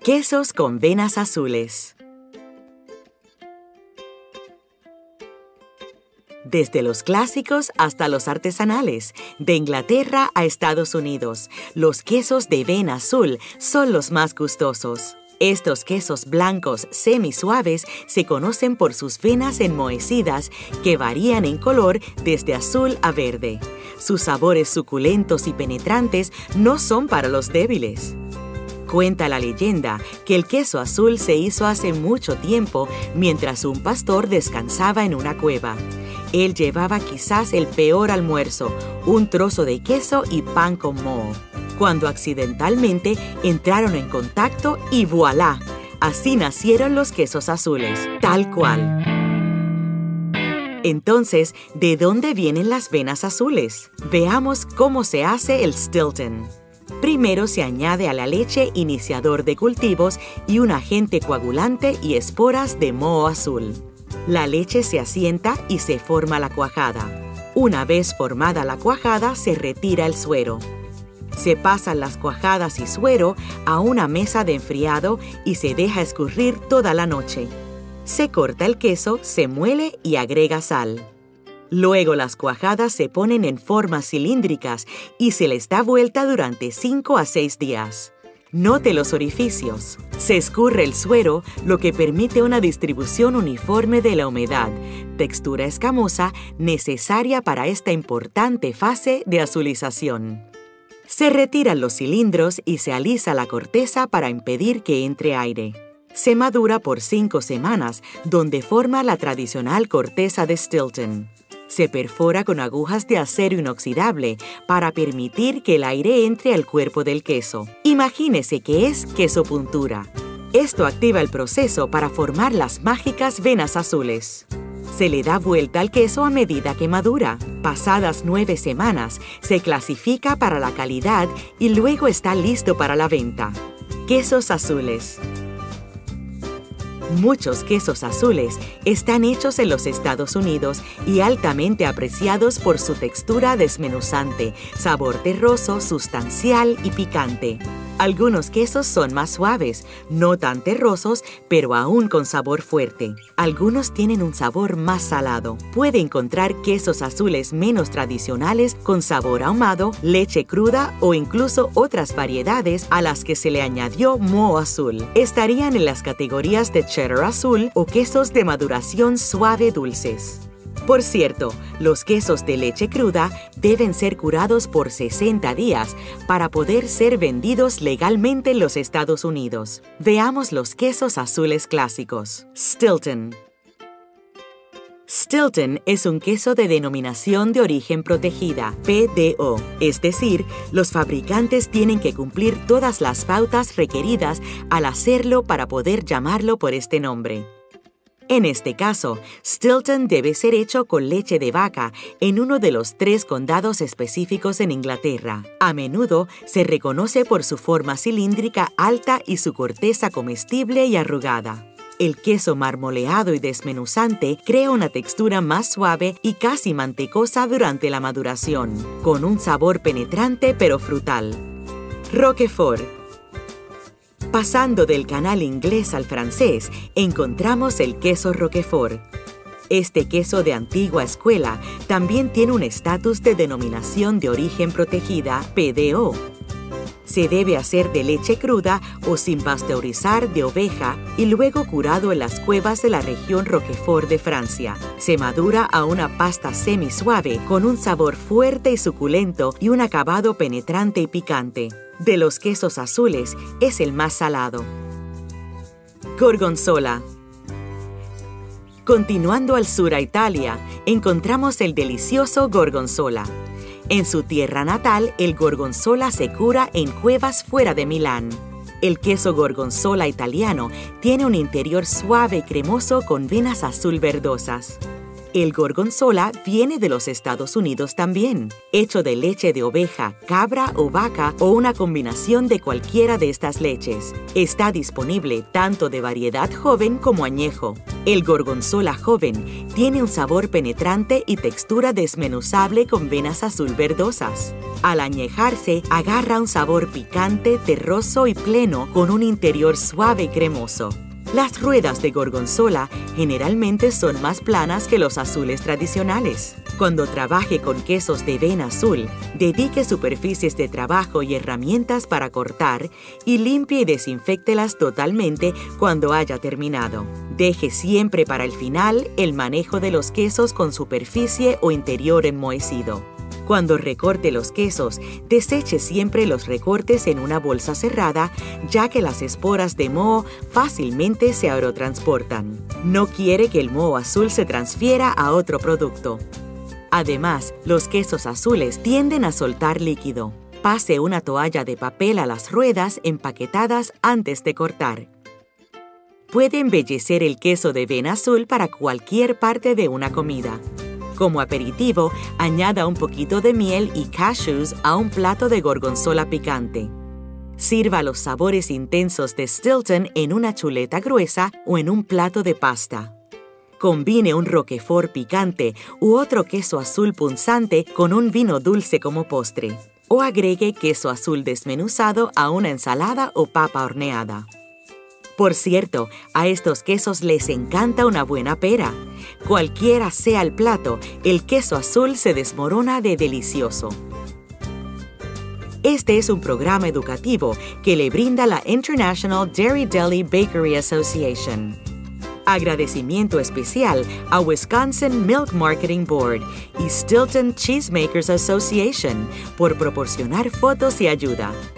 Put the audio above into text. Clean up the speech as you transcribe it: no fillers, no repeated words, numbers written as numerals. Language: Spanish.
Quesos con venas azules. Desde los clásicos hasta los artesanales, de Inglaterra a Estados Unidos, los quesos de vena azul son los más gustosos. Estos quesos blancos semisuaves se conocen por sus venas enmohecidas que varían en color desde azul a verde. Sus sabores suculentos y penetrantes no son para los débiles. Cuenta la leyenda que el queso azul se hizo hace mucho tiempo mientras un pastor descansaba en una cueva. Él llevaba quizás el peor almuerzo, un trozo de queso y pan con moho, cuando accidentalmente entraron en contacto y ¡voilá! Así nacieron los quesos azules, tal cual. Entonces, ¿de dónde vienen las venas azules? Veamos cómo se hace el Stilton. Primero se añade a la leche iniciador de cultivos y un agente coagulante y esporas de moho azul. La leche se asienta y se forma la cuajada. Una vez formada la cuajada, se retira el suero. Se pasan las cuajadas y suero a una mesa de enfriado y se deja escurrir toda la noche. Se corta el queso, se muele y agrega sal. Luego las cuajadas se ponen en formas cilíndricas y se les da vuelta durante 5 a 6 días. Note los orificios. Se escurre el suero, lo que permite una distribución uniforme de la humedad, textura escamosa necesaria para esta importante fase de azulización. Se retiran los cilindros y se alisa la corteza para impedir que entre aire. Se madura por 5 semanas, donde forma la tradicional corteza de Stilton. Se perfora con agujas de acero inoxidable para permitir que el aire entre al cuerpo del queso. Imagínese que es queso puntura. Esto activa el proceso para formar las mágicas venas azules. Se le da vuelta al queso a medida que madura. Pasadas 9 semanas, se clasifica para la calidad y luego está listo para la venta. Quesos azules. Muchos quesos azules están hechos en los Estados Unidos y altamente apreciados por su textura desmenuzante, sabor terroso, sustancial y picante. Algunos quesos son más suaves, no tan terrosos, pero aún con sabor fuerte. Algunos tienen un sabor más salado. Puede encontrar quesos azules menos tradicionales con sabor ahumado, leche cruda o incluso otras variedades a las que se le añadió moho azul. Estarían en las categorías de cheddar azul o quesos de maduración suave dulces. Por cierto, los quesos de leche cruda deben ser curados por 60 días para poder ser vendidos legalmente en los Estados Unidos. Veamos los quesos azules clásicos. Stilton. Stilton es un queso de denominación de origen protegida, PDO, es decir, los fabricantes tienen que cumplir todas las pautas requeridas al hacerlo para poder llamarlo por este nombre. En este caso, Stilton debe ser hecho con leche de vaca en uno de los 3 condados específicos en Inglaterra. A menudo se reconoce por su forma cilíndrica alta y su corteza comestible y arrugada. El queso marmoleado y desmenuzante crea una textura más suave y casi mantecosa durante la maduración, con un sabor penetrante pero frutal. Roquefort. Pasando del canal inglés al francés, encontramos el queso Roquefort. Este queso de antigua escuela también tiene un estatus de denominación de origen protegida, PDO. Se debe hacer de leche cruda o sin pasteurizar de oveja y luego curado en las cuevas de la región Roquefort de Francia. Se madura a una pasta semisuave con un sabor fuerte y suculento y un acabado penetrante y picante. De los quesos azules, es el más salado. Gorgonzola. Continuando al sur a Italia, encontramos el delicioso gorgonzola. En su tierra natal, el gorgonzola se cura en cuevas fuera de Milán. El queso gorgonzola italiano tiene un interior suave y cremoso con venas azul verdosas. El gorgonzola viene de los Estados Unidos también, hecho de leche de oveja, cabra o vaca o una combinación de cualquiera de estas leches. Está disponible tanto de variedad joven como añejo. El gorgonzola joven tiene un sabor penetrante y textura desmenuzable con venas azul verdosas. Al añejarse, agarra un sabor picante, terroso y pleno con un interior suave y cremoso. Las ruedas de gorgonzola generalmente son más planas que los azules tradicionales. Cuando trabaje con quesos de vena azul, dedique superficies de trabajo y herramientas para cortar y limpie y desinféctelas totalmente cuando haya terminado. Deje siempre para el final el manejo de los quesos con superficie o interior enmohecido. Cuando recorte los quesos, deseche siempre los recortes en una bolsa cerrada, ya que las esporas de moho fácilmente se aerotransportan. No quiere que el moho azul se transfiera a otro producto. Además, los quesos azules tienden a soltar líquido. Pase una toalla de papel a las ruedas empaquetadas antes de cortar. Puede embellecer el queso de vena azul para cualquier parte de una comida. Como aperitivo, añada un poquito de miel y cashews a un plato de gorgonzola picante. Sirva los sabores intensos de Stilton en una chuleta gruesa o en un plato de pasta. Combine un roquefort picante u otro queso azul punzante con un vino dulce como postre. O agregue queso azul desmenuzado a una ensalada o papa horneada. Por cierto, a estos quesos les encanta una buena pera. Cualquiera sea el plato, el queso azul se desmorona de delicioso. Este es un programa educativo que le brinda la International Dairy Deli Bakery Association. Agradecimiento especial a Wisconsin Milk Marketing Board y Stilton Cheesemakers Association por proporcionar fotos y ayuda.